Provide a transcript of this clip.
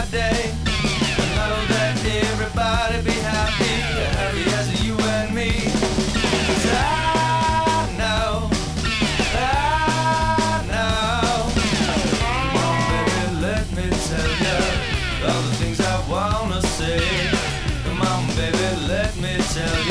my day. I know that everybody be happy, happy as you and me. 'Cause I know. Come on, baby, let me tell you all the things I wanna say. Come on, baby, let me tell you